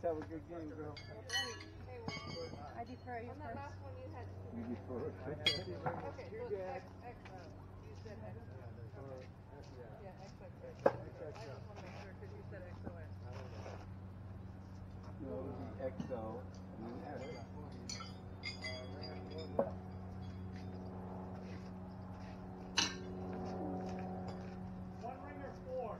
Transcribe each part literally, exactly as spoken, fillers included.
have a good game, girl. I defer you on that first. last one you had. You defer. Okay, so it's X, X, you said X. Okay. Yeah, X, X, X. I just want to make sure because you said X O X. No, it would be X O and then X. One ringer four.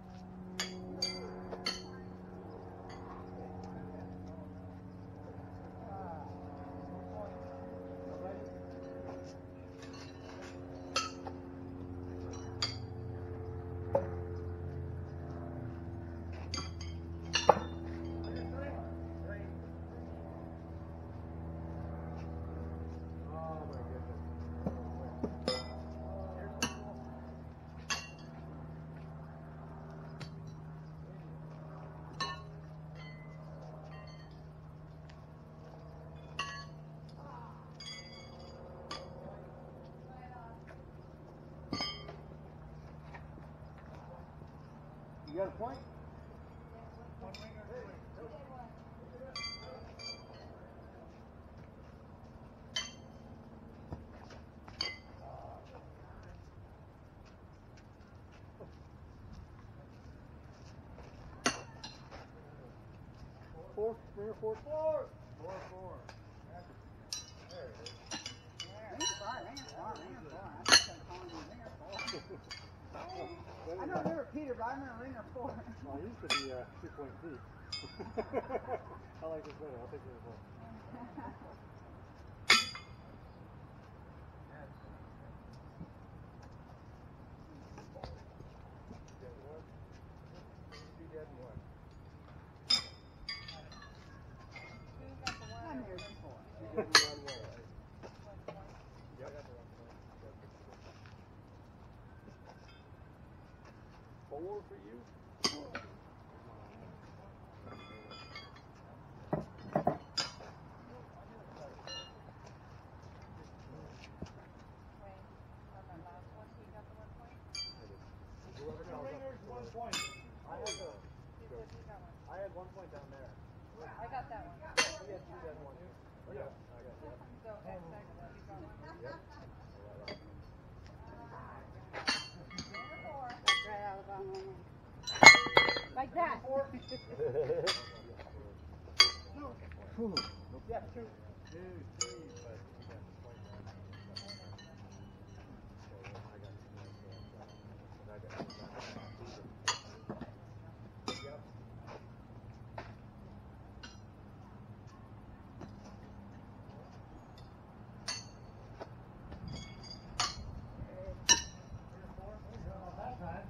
You got a point? One ringer three. Four, ringer four. Four. Four, four. There it is. Ringer four, ringer four, ringer four. I'm just going to call you ringer four. I don't remember Peter, but I remember ringer four. Well, I used to be uh, two point three. I like this better. I'll take ringer four. I'm here before. Four for you? One point. I had the. I had one point down there. I got that one. He had two, then one. Oh, yeah. I got that. So X, X, you got one. Yep. Right out of the bottom. Like that. Yeah, two. Two, three, but he got the point down. So I got two more, so I got two more. Yep. That time.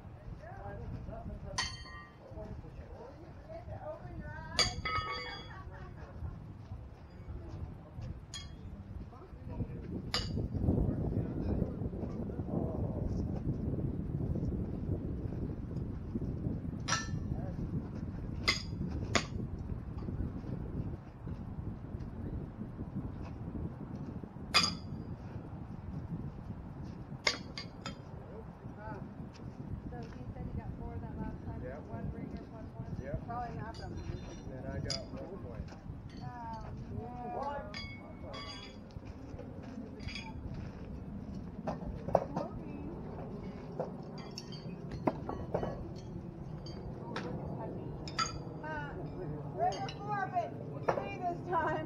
So he said he got four that last time. Yep. One ringer, one one. Yep. Probably not from Then I got one point. Ringer four, but it's me this time.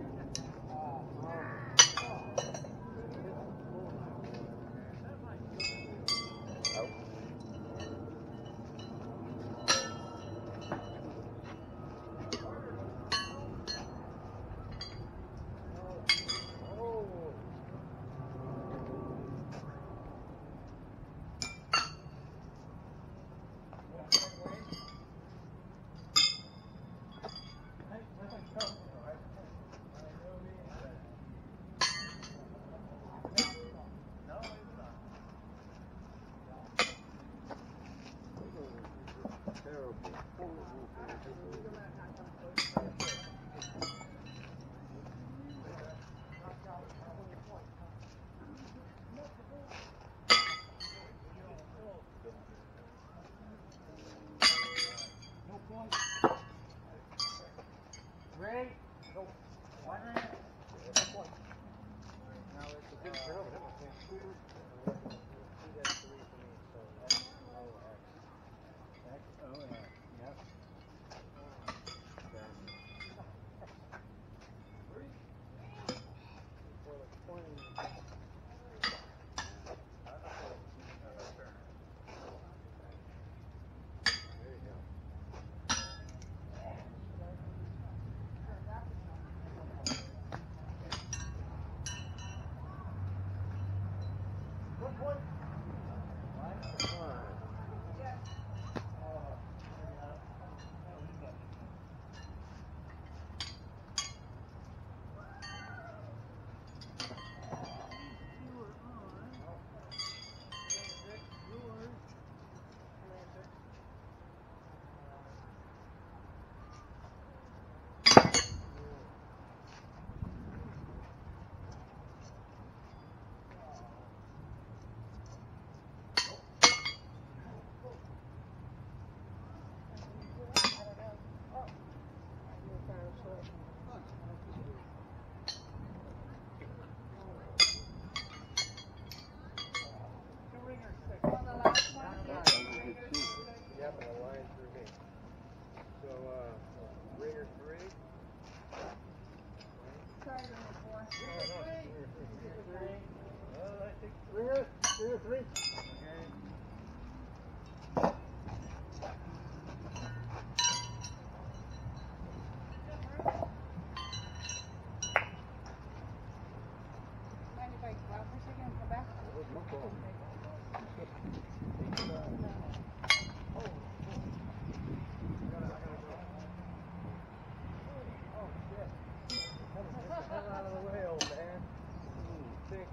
three. Nope. One ringer. That's one. Now it's It didn't count. That was two dash three for me, so X O X. X O X. Yep. For the twenty. There you go. One point. Yep, and a line through me. So, uh, ringer three. Sorry, ringer four. Oh, no. Ringer three. Three. Well, I think ringer, ringer three. Okay. Mind if I go out for a second and come back? No problem. Oh, shit. Get the hell out of the way, old man. Sick.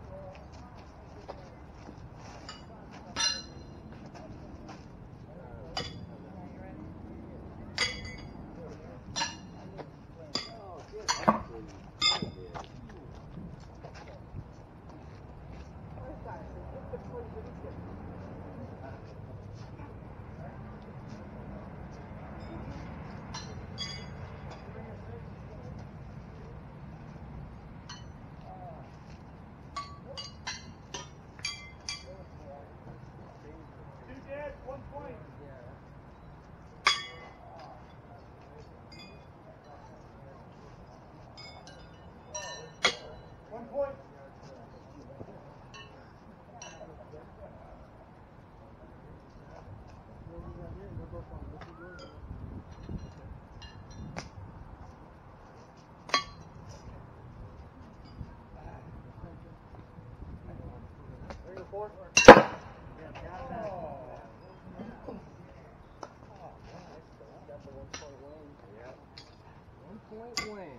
Two dead, one point. One point. Ringer four. Got the one point win. Yep. One point win.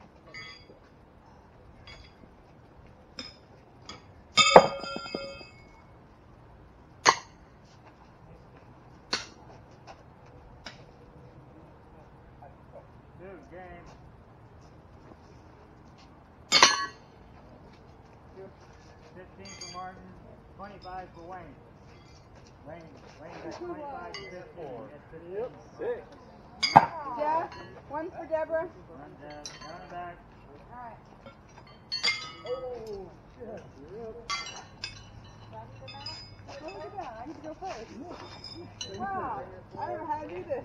Dude, game. Fifteen for Martin, twenty-five for Wayne. Wayne, Wayne got twenty-five to fifteen. That's fifteen. Yep. Six. Jeff, one for Deborah. Run down, down and back. Alright. Oh, shit. You're up. Oh, look at that. I need to go first. Wow. I don't know how to do this.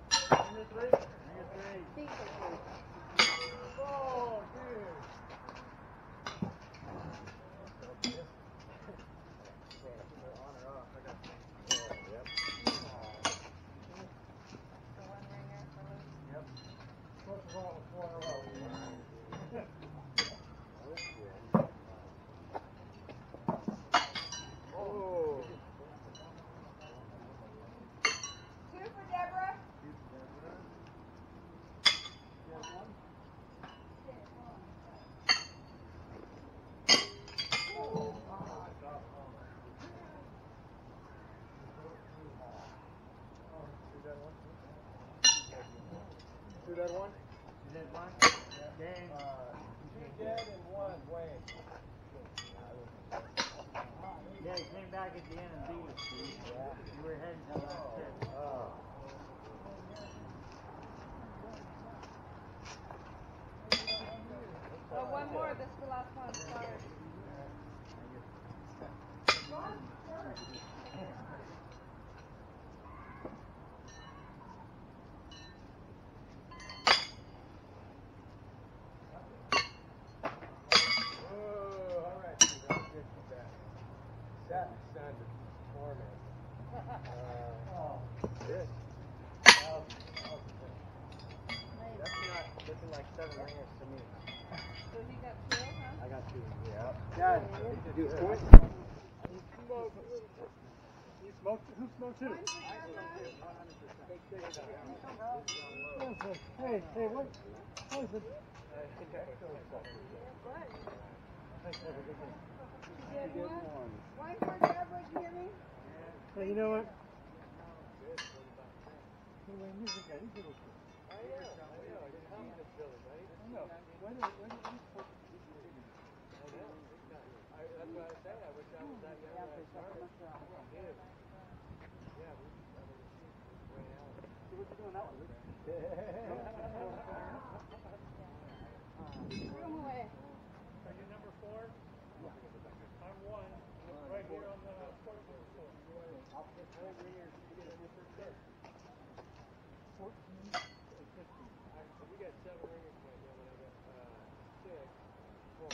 Ringer three. Ringer three. Feet for three. Oh, dude. dead one? Is that one? Dang. Uh, two dead and one Wayne. Yeah, he came back at the end and beat us, dude. Yeah. You were heading to the last hit. Oh. Oh, one more. This is the last one. Sorry. Oh, all right, Steve, I'll get you back. That sounded torment. Uh, this. Oh, oh, that's not looking like seven ringers to me. So he got two, huh? I got two. Yeah. Dad, do it. You smoked. You smoked. Who smoked who? Hey, hey, what? What is it? One. One for Deborah, Jimmy. Hey, you know what? Hey, Wayne, here's the guy. He's a little kid. I know, I know. It's confidence building, right? I know. Why do, why do, why do you I know. I, that's what I say. I wish I was that young when I started. I did. Yeah, we I mean, she's way out. So what you doing that one, Luke? Room away. Are you number four? I'm one. Right here on the court. How many ringers did you get in your first set? fourteen. fifteen. I, we got seven ringers in my game and I got uh, six. Well,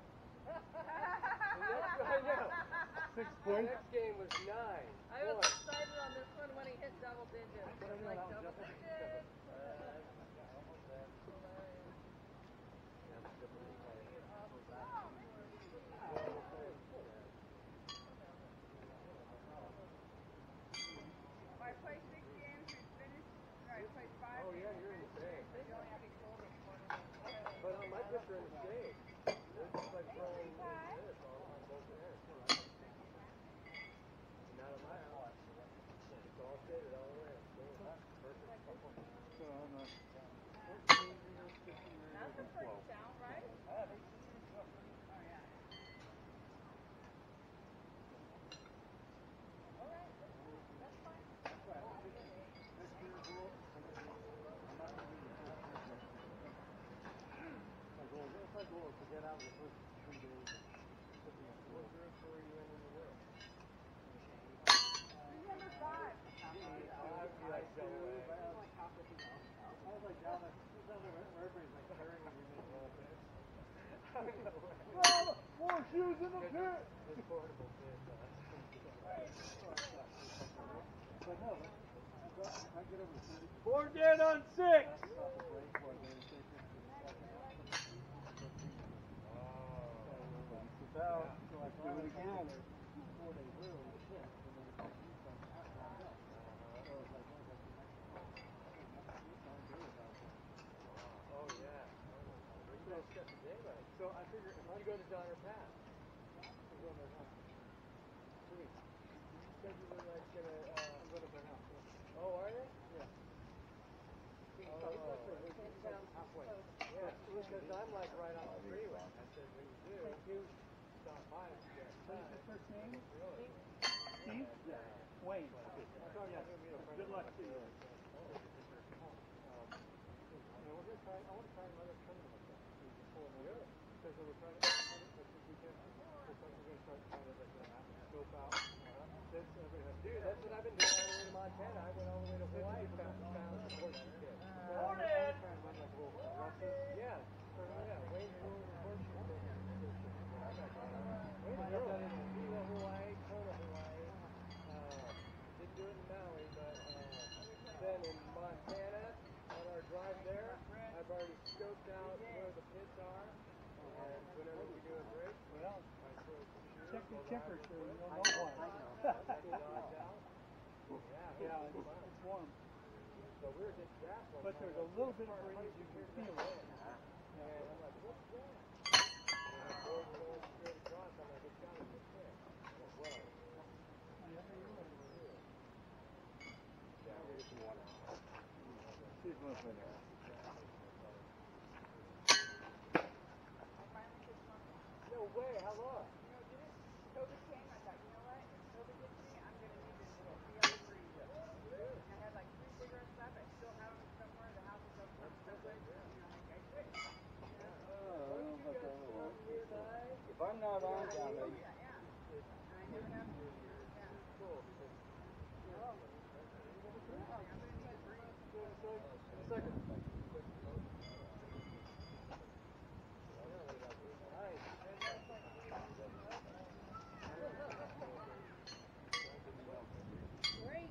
the next, I know. Six The points. next game was nine. I was One. excited on this one when he hit double digits. I was like, double digits. I played six games and finished. No, I played five. Oh yeah, you're in the same. You only have to go over one. But on my pitch are in the same. They're just like throwing this on, on both ends. Not on my house. It's all shaded all the way. Perfect. So I'm not. That's a pretty sound, right? My goal is to get out in the first three days. What group were you in in the world? Number five. I'd be like double A. I was like down there, down there where everybody's like carrying and you're making all this. Oh, horseshoes in the pit! It's portable pit. But no, if I get over the thirty, Four dead on six! So I do it again. Four days early, the pit, and then it's like you come out. So it's like, Oh yeah. You guys got the daylight. so I figure if I You go to Donner Pass. go in there now, Sweet. You said you were like gonna, uh, I'm going to their house. oh, are you? Yeah. Oh, it's down halfway. Yeah, because I'm like right on the freeway. I said, when you do, stop by if you get What is time. his first name? Really? Steve? Yeah. Wayne. Yes. Good luck to you. Yeah, we're gonna try, I want to try another tournament like that. Really? Because we're trying to, like this weekend, we're trying, we're gonna start trying to like uh, scope out. This, everybody has. Dude, that's what I've been doing all the way to Montana. I went all the way to Hawaii, found, found the horseshoe kid. Trying to run like little rushes. Yeah. Yeah, Wayne's doing the horseshoe kid. Wayne's I've doing done it. Kona, Hawaii, Kona, Hawaii. Uh, didn't do it in Maui, but uh, then in Montana, on our drive there, I've already scoped out where the pits are. And whenever we do a break, Well, I throw some shoes. check your while chipper driving so quick. you don't know why. Dodge out. Yeah, Yeah, it it's, was fun. it's warm. So we were getting gas one But time, there's a like, little this bit of part, breeze, how you did can hear feel that it. wind? And I'm like, what's that? And the board's going straight across. I'm like, it's gotta be a pit. I'm like, well, Yeah, you're right. yeah, we get some water. She's one for there. way. How long? You know, did it? COVID came. I thought, you know what? If COVID gets me, I'm gonna need this little three hour breeze. And I had like three cigarettes left. I still have them somewhere. The house is open someplace. You know, like I quit. Oh, I don't know about that one. If I'm not on down there, Yeah, yeah. And I never have to. Yeah. cool. I'm gonna need a breeze. In a second. Great.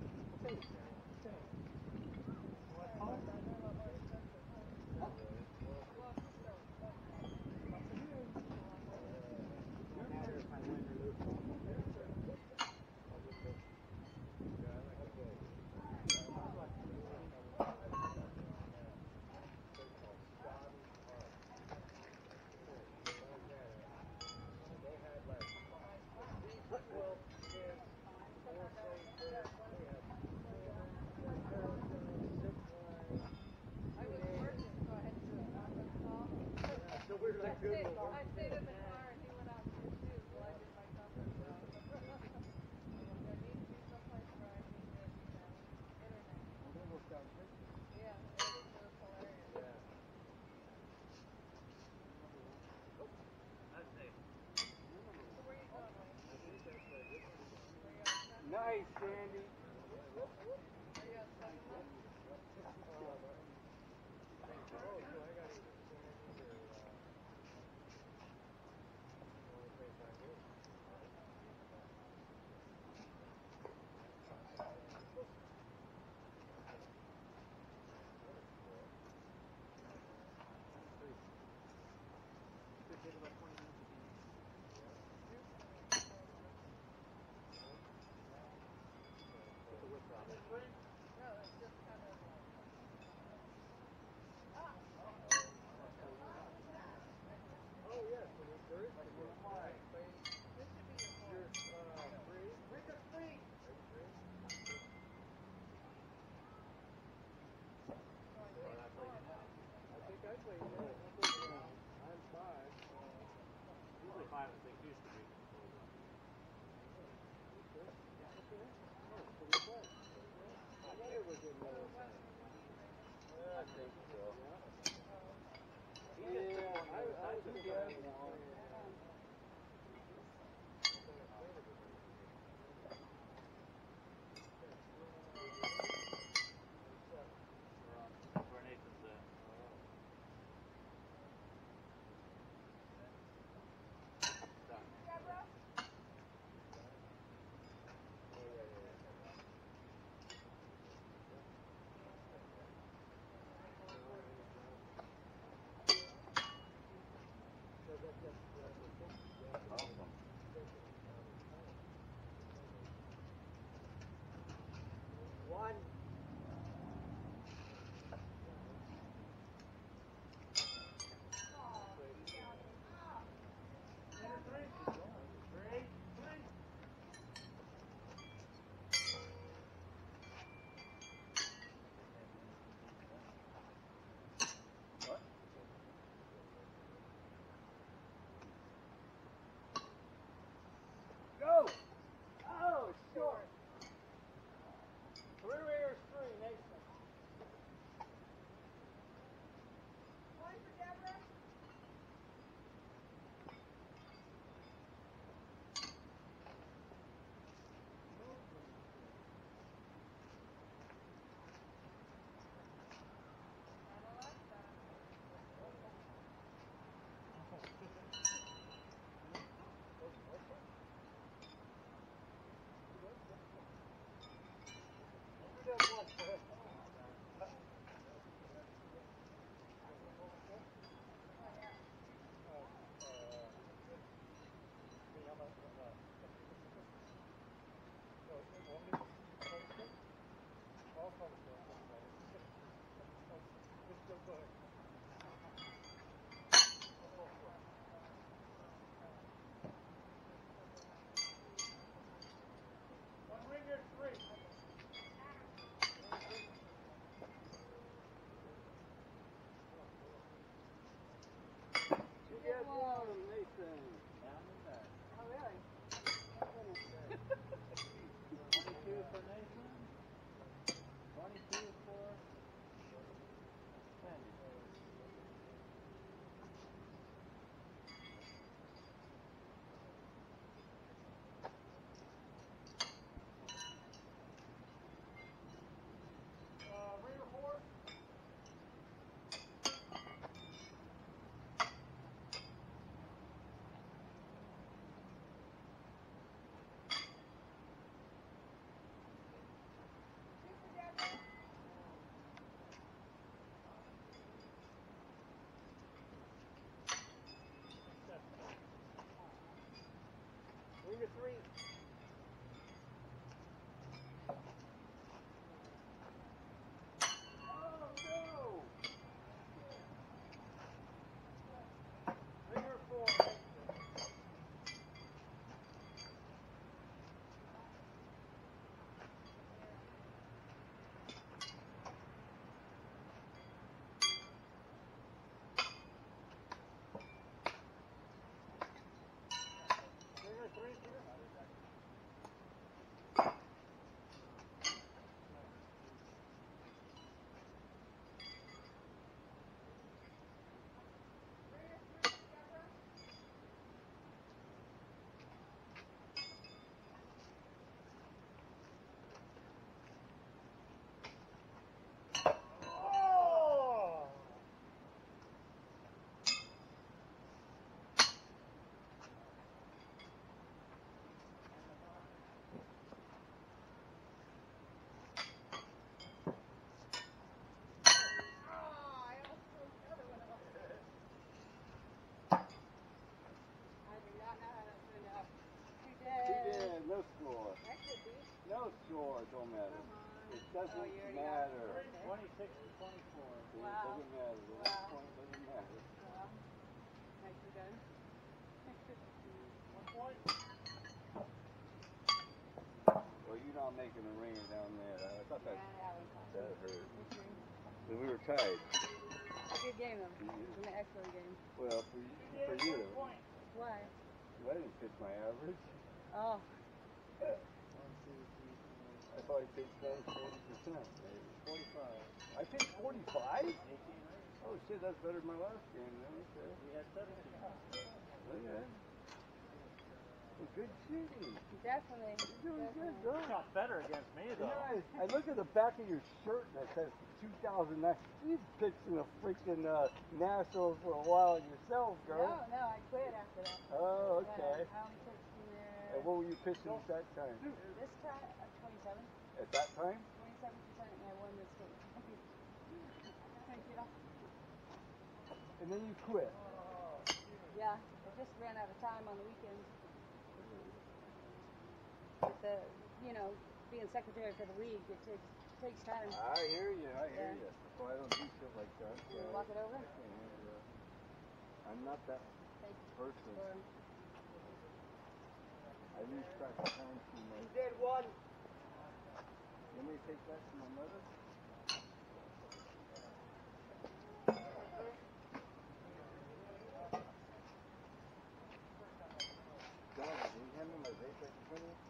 I was working, so I had to do a conference call. I stayed, I stayed in the car and he went out to his shoes while I did my conference call. There needs to be someplace where I need to, you know, internet. Yeah, it was, it was hilarious. So where are you going, Wayne? Where are you on Nice, Sandy. Are you on seven months? No, it's just kind of like. Oh, yes, and there is some more. This should be your You're, fourth. uh, free? Richard Free. Are you free? So I think four. I think I played there. I'm five. Usually five and six used to be. I thought it was in there. I think so. He just Yeah, took one I, the other I side, was took a the other good one. one. Where Nathan's at. Deborah? Awesome. One. Three, three. What? Go! Oh, short. Three rears, three, Nathan. One for Deborah? Not a lot, One ringer, three. You get one, Nathan. Finger three. Oh, no. Finger four. Finger three, Peter. Oh! Yeah, no score. No score, don't matter. It doesn't matter. twenty-six to twenty-four. It doesn't matter. The last point doesn't matter. One point. Well, you're not making a ringer down there. I thought that that hurt. And we were tied. Good game though. It was an excellent game. Well, for you, for you. Why? I didn't pitch my average. Oh. I thought I pitched forty percent. forty-five. I pitched forty-five? Oh shit, that's better than my last game then. Okay. We had seventeen. Okay. Well, good shooting. Definitely. You're doing good, Definitely. girl. Shot better against me You though. know, I, I look at the back of your shirt and it says two thousand nine. You pitched in the freaking uh, Nationals for a while yourself, girl. No, no, I quit after that. Oh, okay. Yeah, I only pitched in there. And what were you pitching at that time? This time, uh, twenty-seven. At that time? twenty-seven percent, and I won the state. Thank you. And then you quit. Yeah, I just ran out of time on the weekends. With the, you know, being secretary for the league, it takes takes time. I hear you, I hear Yeah. you. So I don't do shit like that. You Yeah. walk it over? And, uh, I'm not that Thank you person. for I lose track of time too much. You did one. Let me take that to my mother. John, can you hand me my vape right in front of you?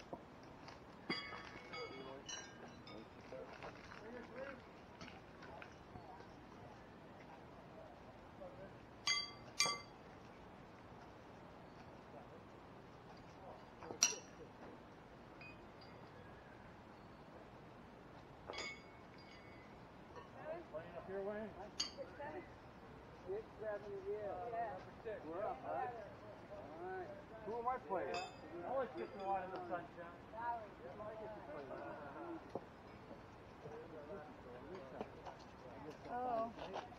Playing up your way. Six, seven, yeah. We're up, huh? Alright. Who am I playing? Always get the one in the sunshine. Oh.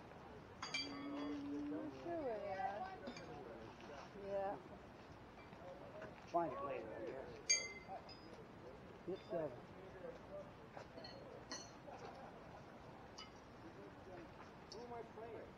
Mm, sure, yeah. Yeah. Find it later, I guess. Hit seven. Who am I playing?